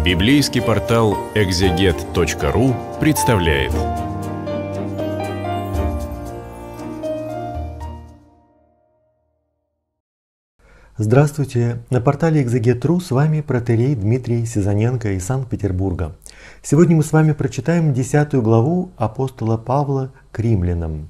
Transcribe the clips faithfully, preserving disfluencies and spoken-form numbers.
Библейский портал экзегет точка ру представляет. Здравствуйте! На портале экзегет точка ру с вами протоиерей Дмитрий Сизаненко из Санкт-Петербурга. Сегодня мы с вами прочитаем десятую главу апостола Павла к римлянам.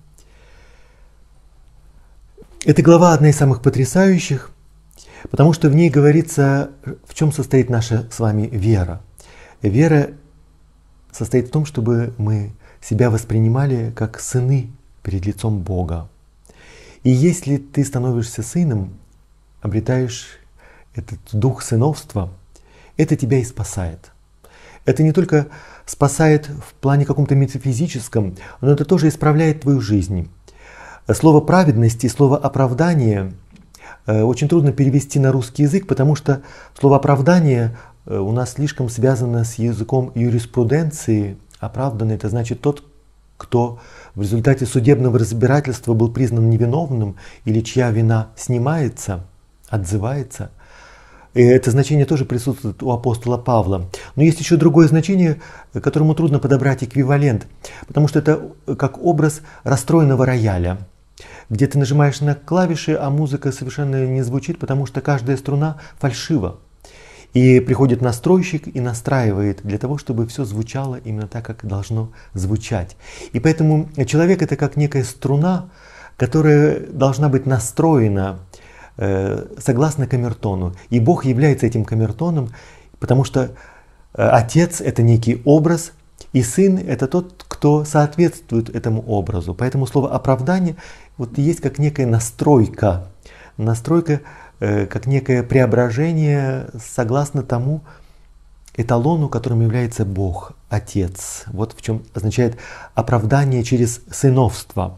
Эта глава одна из самых потрясающих, потому что в ней говорится, в чем состоит наша с вами вера. Вера состоит в том, чтобы мы себя воспринимали как сыны перед лицом Бога. И если ты становишься сыном, обретаешь этот дух сыновства, это тебя и спасает. Это не только спасает в плане каком-то метафизическом, но это тоже исправляет твою жизнь. Слово праведность и слово оправдание очень трудно перевести на русский язык, потому что слово оправдание у нас слишком связано с языком юриспруденции. Оправданный — это значит тот, кто в результате судебного разбирательства был признан невиновным или чья вина снимается, отзывается. И это значение тоже присутствует у апостола Павла. Но есть еще другое значение, которому трудно подобрать эквивалент, потому что это как образ расстроенного рояля, где ты нажимаешь на клавиши, а музыка совершенно не звучит, потому что каждая струна фальшива. И приходит настройщик и настраивает для того, чтобы все звучало именно так, как должно звучать. И поэтому человек — это как некая струна, которая должна быть настроена э, согласно камертону. И Бог является этим камертоном, потому что э, Отец — это некий образ, и Сын — это тот, кто соответствует этому образу. Поэтому слово «оправдание» вот есть как некая настройка, настройка э, как некое преображение согласно тому эталону, которым является Бог, Отец. Вот в чем означает оправдание через сыновство.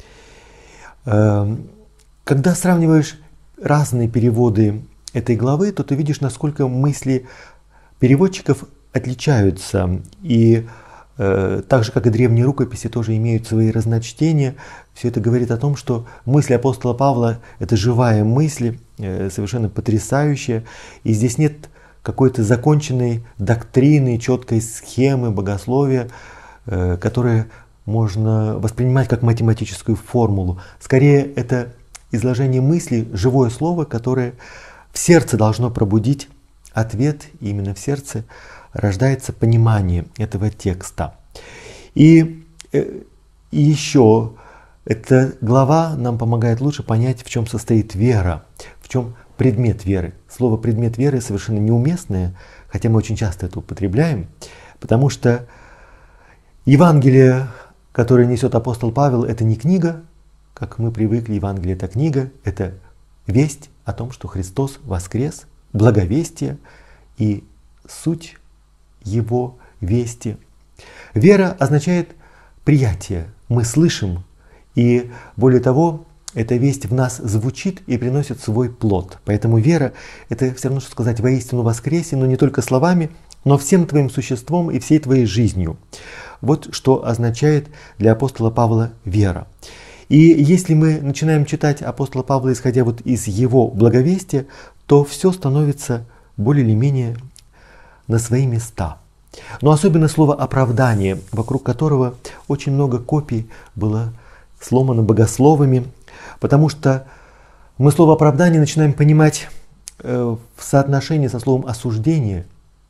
Э, когда сравниваешь разные переводы этой главы, то ты видишь, насколько мысли переводчиков отличаются. И э, так же, как и древние рукописи, тоже имеют свои разночтения. Все это говорит о том, что мысль апостола Павла — это живая мысль, э, совершенно потрясающая. И здесь нет какой-то законченной доктрины, четкой схемы богословия, э, которая можно воспринимать как математическую формулу. Скорее, это изложение мысли, живое слово, которое в сердце должно пробудить ответ, и именно в сердце рождается понимание этого текста. И, и еще эта глава нам помогает лучше понять, в чем состоит вера, в чем предмет веры. Слово «предмет веры» совершенно неуместное, хотя мы очень часто это употребляем, потому что Евангелие, которое несет апостол Павел, это не книга, как мы привыкли. Евангелие — это книга, это весть о том, что Христос воскрес, благовестие и суть Его вести. Вера означает приятие. Мы слышим, и более того, эта весть в нас звучит и приносит свой плод. Поэтому вера — это все равно, что сказать «воистину воскресе», но не только словами, но всем твоим существом и всей твоей жизнью. Вот что означает для апостола Павла вера. И если мы начинаем читать апостола Павла, исходя вот из его благовестия, то все становится более или менее на свои места. Но особенно слово «оправдание», вокруг которого очень много копий было сломано богословами, потому что мы слово «оправдание» начинаем понимать в соотношении со словом «осуждение».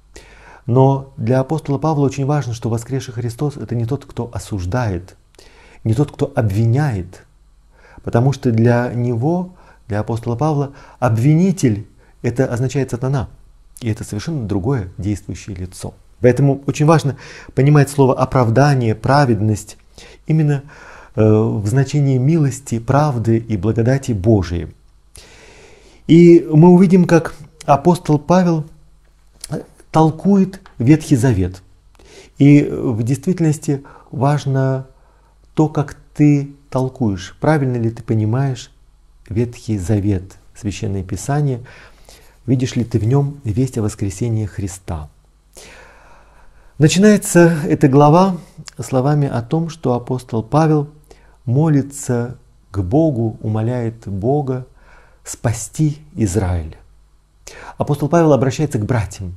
Но для апостола Павла очень важно, что воскресший Христос — это не тот, кто осуждает, не тот, кто обвиняет, потому что для него, для апостола Павла, обвинитель — это означает сатана. И это совершенно другое действующее лицо. Поэтому очень важно понимать слово «оправдание», «праведность» именно э, в значении милости, правды и благодати Божией. И мы увидим, как апостол Павел толкует Ветхий Завет. И в действительности важно то, как ты толкуешь, правильно ли ты понимаешь Ветхий Завет, Священное Писание, видишь ли ты в нем весть о воскресении Христа. Начинается эта глава словами о том, что апостол Павел молится к Богу, умоляет Бога спасти Израиль. Апостол Павел обращается к братьям.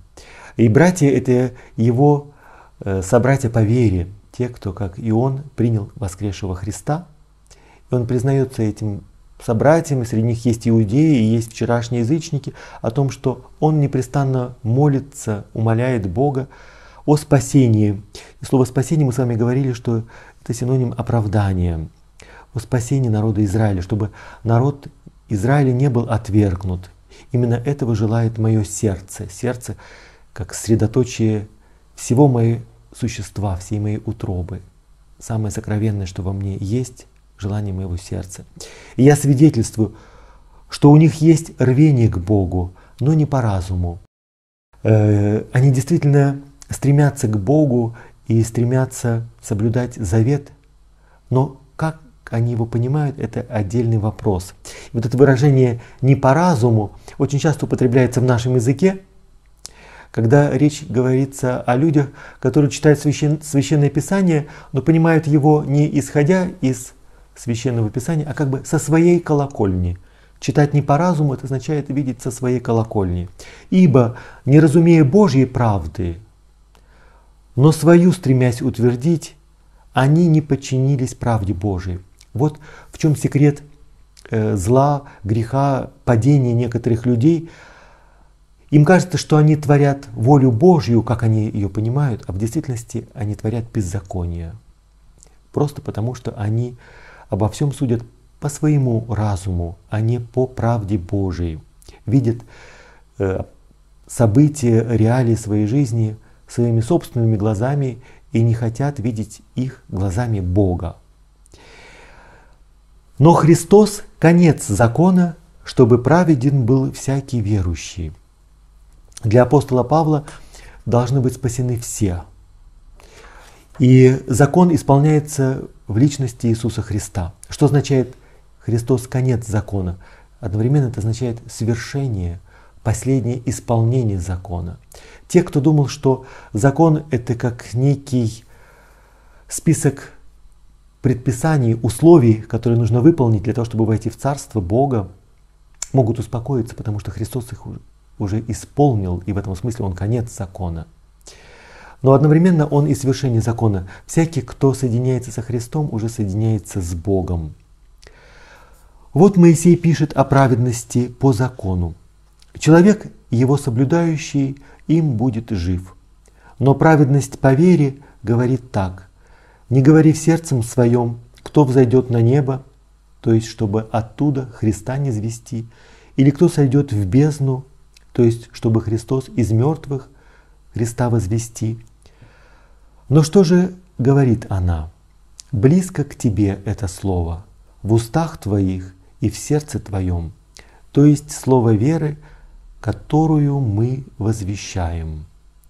И братья — это его собратья по вере, те, кто, как и он, принял воскресшего Христа. И он признается этим собратьям, и среди них есть иудеи, и есть вчерашние язычники, о том, что он непрестанно молится, умоляет Бога о спасении. И слово «спасение» мы с вами говорили, что это синоним оправдания, о спасении народа Израиля, чтобы народ Израиля не был отвергнут. Именно этого желает мое сердце, сердце как средоточие всего моего существа, всей моей утробы. Самое сокровенное, что во мне есть, желание моего сердца. И я свидетельствую, что у них есть рвение к Богу, но не по разуму. Э, они действительно стремятся к Богу и стремятся соблюдать завет, но как они его понимают, это отдельный вопрос. И вот это выражение «не по разуму» очень часто употребляется в нашем языке, когда речь говорится о людях, которые читают священ... Священное Писание, но понимают его не исходя из Священного Писания, а как бы со своей колокольни. Читать не по разуму — это означает видеть со своей колокольни. Ибо, не разумея Божьей правды, но свою стремясь утвердить, они не подчинились правде Божией. Вот в чем секрет э, зла, греха, падения некоторых людей. Им кажется, что они творят волю Божью, как они ее понимают, а в действительности они творят беззаконие. Просто потому, что они обо всем судят по своему разуму, а не по правде Божией. Видят э, события, реалии своей жизни своими собственными глазами и не хотят видеть их глазами Бога. Но Христос — конец закона, чтобы праведен был всякий верующий. Для апостола Павла должны быть спасены все. И закон исполняется в личности Иисуса Христа. Что означает Христос — конец закона? Одновременно это означает свершение, последнее исполнение закона. Те, кто думал, что закон — это как некий список предписаний, условий, которые нужно выполнить для того, чтобы войти в Царство Бога, могут успокоиться, потому что Христос их уже исполнил, и в этом смысле Он конец закона. Но одновременно Он и свершение закона. Всякий, кто соединяется со Христом, уже соединяется с Богом. Вот Моисей пишет о праведности по закону. Человек, его соблюдающий, им будет жив. Но праведность по вере говорит так: не говори в сердцем своем, кто взойдет на небо, то есть чтобы оттуда Христа не звести, или кто сойдет в бездну, то есть чтобы Христос из мертвых Христа возвести. Но что же говорит она? Близко к тебе это слово, в устах твоих и в сердце твоем, то есть слово веры, которую мы возвещаем.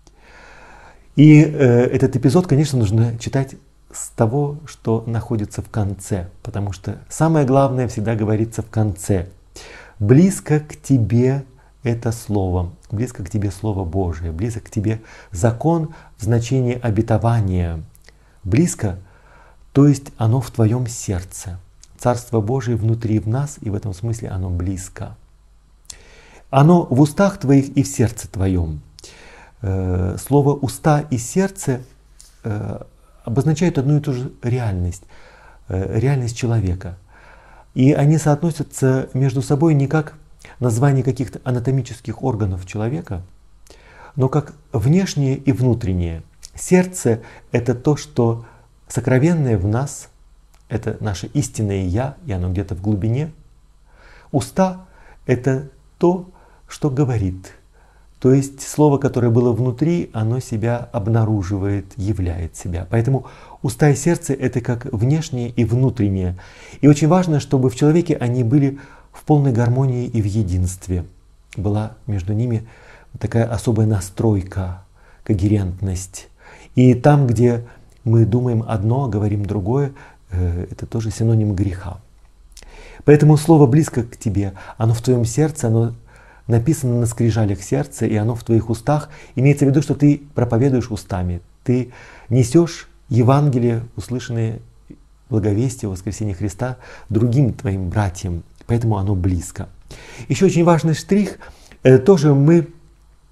И э, этот эпизод, конечно, нужно читать с того, что находится в конце, потому что самое главное всегда говорится в конце. Близко к тебе это слово, близко к тебе Слово Божие, близко к тебе закон в значении обетования. Близко, то есть оно в твоем сердце. Царство Божие внутри в нас, и в этом смысле оно близко. Оно в устах твоих и в сердце твоем. Слово «уста» и «сердце» обозначают одну и ту же реальность, реальность человека. И они соотносятся между собой не как название каких-то анатомических органов человека, но как внешнее и внутреннее. Сердце — это то, что сокровенное в нас, это наше истинное «я», и оно где-то в глубине. Уста — это то, что говорит. То есть слово, которое было внутри, оно себя обнаруживает, являет себя. Поэтому уста и сердце — это как внешнее и внутреннее. И очень важно, чтобы в человеке они были в полной гармонии и в единстве. Была между ними такая особая настройка, когерентность. И там, где мы думаем одно, а говорим другое, это тоже синоним греха. Поэтому слово «близко к тебе», оно в твоем сердце, оно написано на скрижалях сердца, и оно в твоих устах. Имеется в виду, что ты проповедуешь устами, ты несешь Евангелие, услышанное благовестие о воскресении Христа другим твоим братьям, поэтому оно близко. Еще очень важный штрих, тоже мы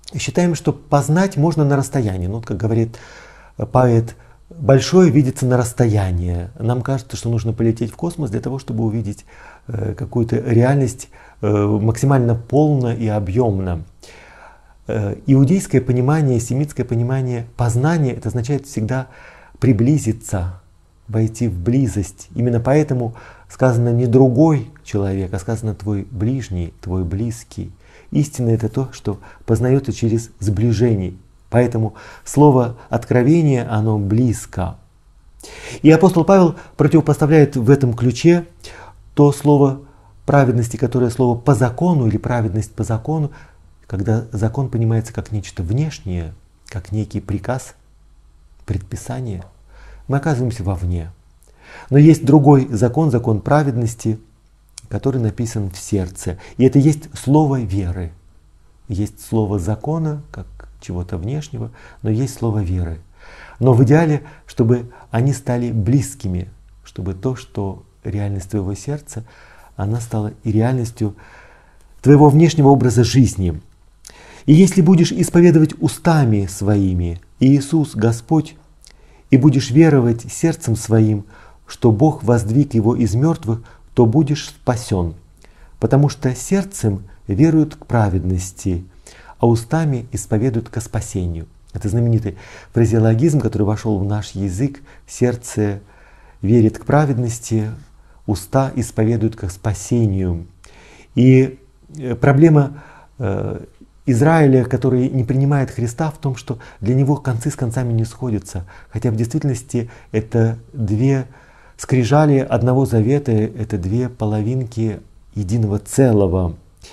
считаем, что познать можно на расстоянии. Ну, вот как говорит поэт, большое видится на расстоянии. Нам кажется, что нужно полететь в космос для того, чтобы увидеть э, какую-то реальность э, максимально полно и объемно. Э, иудейское понимание, семитское понимание познания, это означает всегда приблизиться, войти в близость. Именно поэтому сказано не другой человек, а сказано твой ближний, твой близкий. Истина — это то, что познается через сближение. Поэтому слово «откровение» оно близко. И апостол Павел противопоставляет в этом ключе то слово праведности, которое слово «по закону» или праведность по закону, когда закон понимается как нечто внешнее, как некий приказ, предписание. Мы оказываемся вовне. Но есть другой закон, закон праведности, который написан в сердце. И это есть слово веры. Есть слово закона, как чего-то внешнего, но есть слово веры. Но в идеале, чтобы они стали близкими, чтобы то, что реальность твоего сердца, она стала и реальностью твоего внешнего образа жизни. И если будешь исповедовать устами своими Иисус Господь, и будешь веровать сердцем своим, что Бог воздвиг его из мертвых, то будешь спасен. Потому что сердцем веруют к праведности, а устами исповедуют ко спасению. Это знаменитый фразеологизм, который вошел в наш язык. Сердце верит к праведности, уста исповедуют к спасению. И проблема э, Израиля, который не принимает Христа, в том, что для него концы с концами не сходятся. Хотя в действительности это две скрижали одного завета, это две половинки единого целого.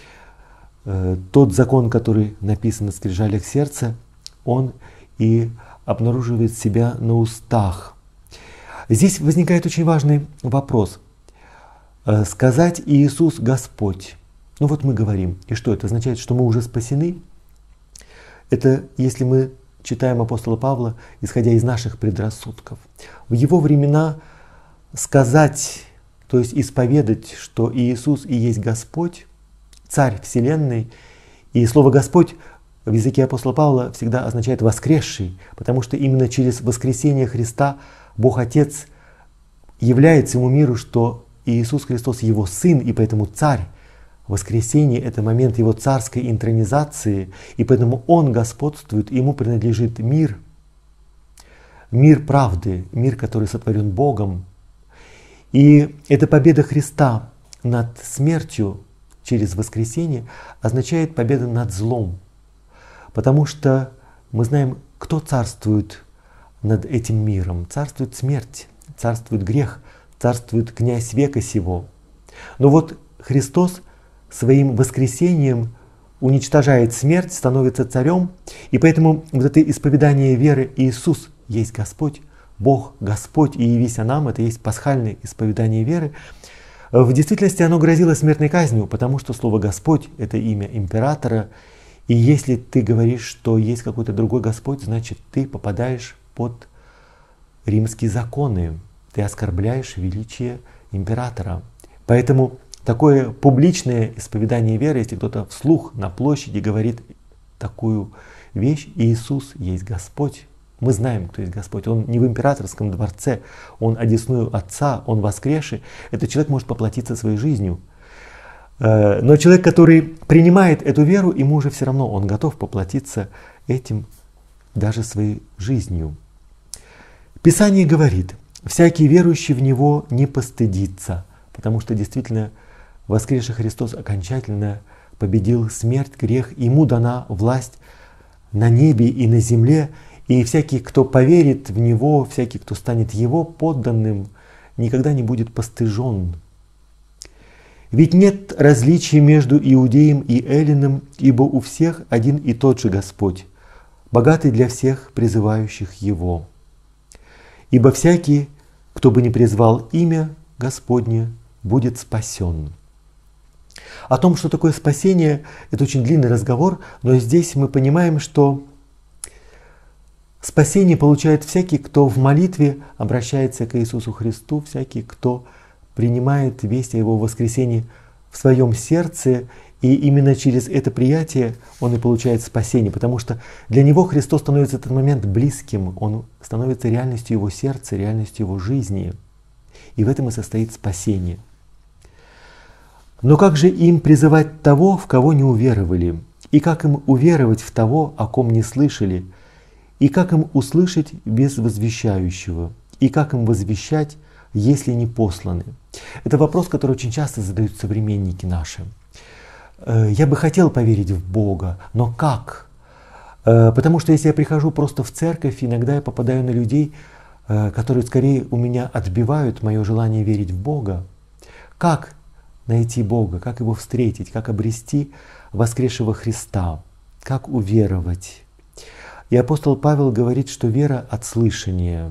Тот закон, который написан на скрижалях сердца, он и обнаруживает себя на устах. Здесь возникает очень важный вопрос. Сказать «Иисус Господь». Ну вот мы говорим. И что это означает? Что мы уже спасены? Это если мы читаем апостола Павла, исходя из наших предрассудков. В его времена сказать, то есть исповедать, что Иисус и есть Господь, Царь Вселенной, и слово «Господь» в языке апостола Павла всегда означает «воскресший», потому что именно через воскресение Христа Бог Отец являет всему миру, что Иисус Христос Его Сын, и поэтому Царь. Воскресение — это момент Его царской интронизации, и поэтому Он господствует, и Ему принадлежит мир, мир правды, мир, который сотворен Богом. И эта победа Христа над смертью через воскресение означает победу над злом. Потому что мы знаем, кто царствует над этим миром. Царствует смерть, царствует грех, царствует князь века сего. Но вот Христос своим воскресением уничтожает смерть, становится царем. И поэтому вот это исповедание веры Иисус есть Господь, Бог Господь и явися нам, это есть пасхальное исповедание веры. В действительности оно грозило смертной казнью, потому что слово Господь — это имя императора. И если ты говоришь, что есть какой-то другой Господь, значит ты попадаешь под римские законы. Ты оскорбляешь величие императора. Поэтому такое публичное исповедание веры, если кто-то вслух на площади говорит такую вещь: Иисус есть Господь. Мы знаем, кто есть Господь. Он не в императорском дворце, Он одесную Отца, Он воскресший. Этот человек может поплатиться своей жизнью. Но человек, который принимает эту веру, ему уже все равно, он готов поплатиться этим даже своей жизнью. Писание говорит: всякий верующий в Него не постыдится, потому что действительно воскресший Христос окончательно победил смерть, грех, Ему дана власть на небе и на земле, и всякий, кто поверит в Него, всякий, кто станет Его подданным, никогда не будет постыжен. Ведь нет различия между иудеем и эллином, ибо у всех один и тот же Господь, богатый для всех призывающих Его. Ибо всякий, кто бы не призвал имя Господне, будет спасен. О том, что такое спасение, это очень длинный разговор, но здесь мы понимаем, что спасение получает всякий, кто в молитве обращается к Иисусу Христу, всякий, кто принимает весть о Его воскресении в своем сердце И именно через это приятие он и получает спасение, потому что для него Христос становится в этот момент близким, он становится реальностью его сердца, реальностью его жизни. И в этом и состоит спасение. Но как же им призывать того, в кого не уверовали? И как им уверовать в того, о ком не слышали? И как им услышать без возвещающего? И как им возвещать, если не посланы? Это вопрос, который очень часто задают современники наши. Я бы хотел поверить в Бога, но как? Потому что если я прихожу просто в церковь, иногда я попадаю на людей, которые скорее у меня отбивают мое желание верить в Бога. Как найти Бога, как Его встретить, как обрести воскресшего Христа, как уверовать? И апостол Павел говорит, что вера от слышания.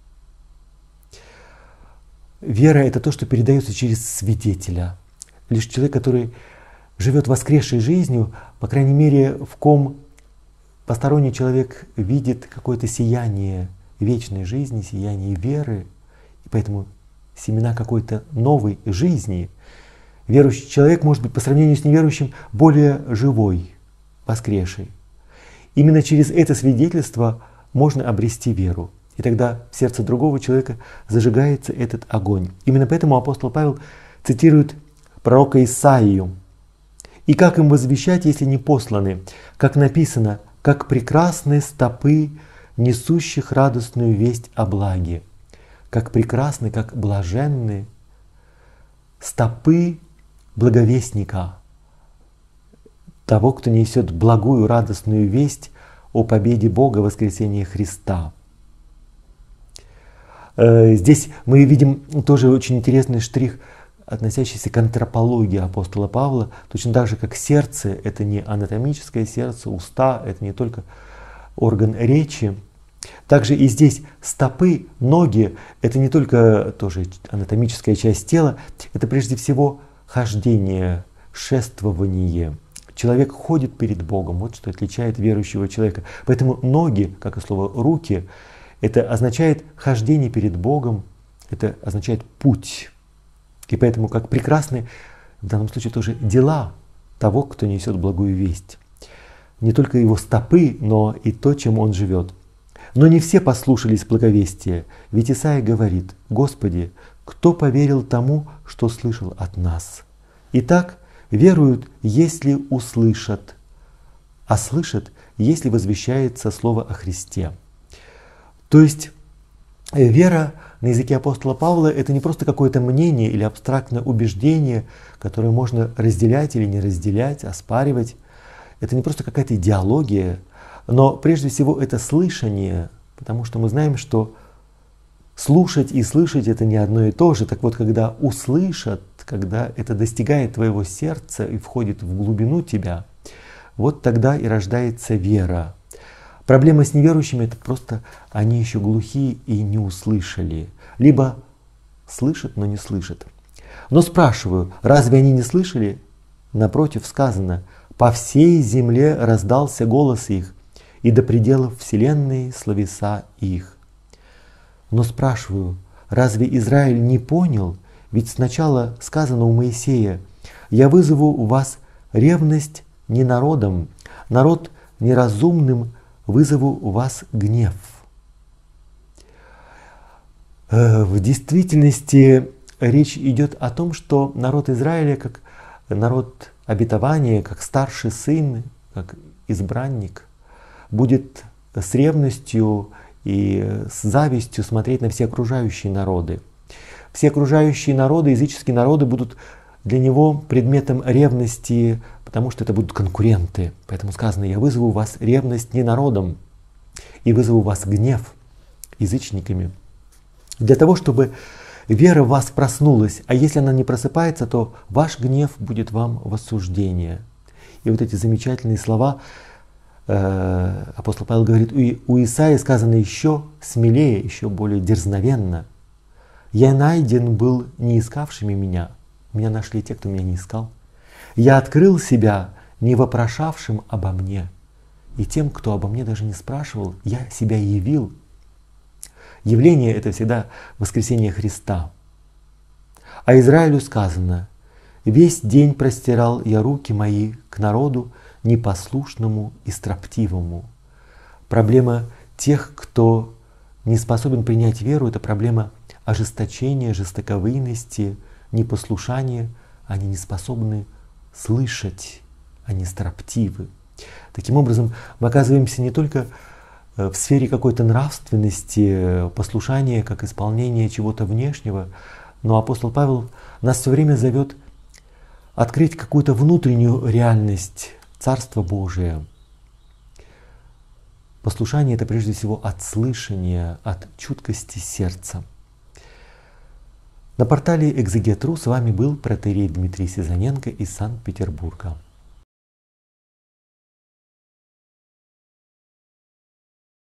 Вера — это то, что передается через свидетеля. Лишь человек, который живет воскресшей жизнью, по крайней мере, в ком посторонний человек видит какое-то сияние вечной жизни, сияние веры, и поэтому семена какой-то новой жизни. Верующий человек может быть по сравнению с неверующим более живой, воскресший. Именно через это свидетельство можно обрести веру. И тогда в сердце другого человека зажигается этот огонь. Именно поэтому апостол Павел цитирует пророка Исаию. «И как им возвещать, если не посланы? Как написано, как прекрасны стопы, несущих радостную весть о благе. Как прекрасны, как блаженны стопы благовестника, того, кто несет благую радостную весть о победе Бога, воскресении Христа». Здесь мы видим тоже очень интересный штрих, относящийся к антропологии апостола Павла, точно так же, как сердце — это не анатомическое сердце, уста — это не только орган речи. Также и здесь стопы, ноги — это не только тоже анатомическая часть тела, это прежде всего хождение, шествование. Человек ходит перед Богом, вот что отличает верующего человека. Поэтому ноги, как и слово руки, это означает хождение перед Богом, это означает путь. И поэтому как прекрасны в данном случае тоже дела того, кто несет благую весть. Не только его стопы, но и то, чем он живет. Но не все послушались благовестия, ведь Исаия говорит: «Господи, кто поверил тому, что слышал от нас? Итак, веруют, если услышат, а слышат, если возвещается слово о Христе». То есть вера на языке апостола Павла — это не просто какое-то мнение или абстрактное убеждение, которое можно разделять или не разделять, оспаривать. Это не просто какая-то идеология, но прежде всего это слышание, потому что мы знаем, что слушать и слышать — это не одно и то же. Так вот, когда услышат, когда это достигает твоего сердца и входит в глубину тебя, вот тогда и рождается вера. Проблема с неверующими — это просто они еще глухие и не услышали. Либо слышат, но не слышат. Но спрашиваю, разве они не слышали? Напротив, сказано: «По всей земле раздался голос их, и до пределов вселенной словеса их». Но спрашиваю, разве Израиль не понял? Ведь сначала сказано у Моисея: «Я вызову у вас ревность не народом, народ неразумным вызову у вас гнев». В действительности речь идет о том, что народ Израиля, как народ обетования, как старший сын, как избранник, будет с ревностью и с завистью смотреть на все окружающие народы. Все окружающие народы, языческие народы, будут для него предметом ревности, потому что это будут конкуренты. Поэтому сказано: «Я вызову у вас ревность не народом, и вызову у вас гнев язычниками». Для того, чтобы вера в вас проснулась, а если она не просыпается, то ваш гнев будет вам в осуждение. И вот эти замечательные слова э, апостол Павел говорит, у, у Исаии сказано еще смелее, еще более дерзновенно: «Я найден был не искавшими меня, меня нашли те, кто меня не искал. Я открыл себя не вопрошавшим обо мне, и тем, кто обо мне даже не спрашивал, я себя явил». Явление — это всегда воскресение Христа. А Израилю сказано: Весь день простирал я руки мои к народу непослушному и строптивому. Проблема тех, кто не способен принять веру, это проблема ожесточения, жестоковыйности, непослушания. Они не способны слышать, они строптивы. Таким образом, мы оказываемся не только в сфере какой-то нравственности, послушания, как исполнение чего-то внешнего, но апостол Павел нас все время зовет открыть какую-то внутреннюю реальность Царства Божия. Послушание — это прежде всего от слышания, от чуткости сердца. На портале Экзегет точка ру с вами был протоиерей Дмитрий Сизаненко из Санкт-Петербурга.